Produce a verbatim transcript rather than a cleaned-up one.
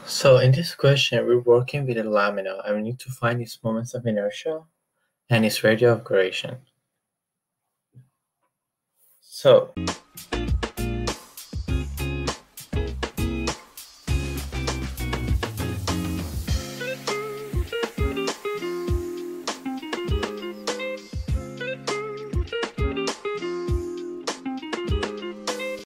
So in this question, we're working with a lamina and we need to find its moments of inertia and its radius of gyration. So